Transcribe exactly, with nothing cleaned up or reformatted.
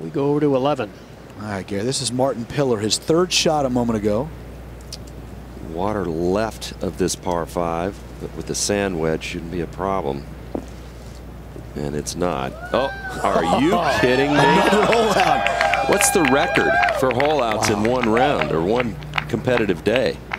We go over to eleven. All right, Gary, this is Martin Pillar, his third shot a moment ago. Water left of this par five, but with the sand wedge shouldn't be a problem. And it's not. Oh, are you kidding me? Another hole out. What's the record for hole outs Wow. in one round or one competitive day?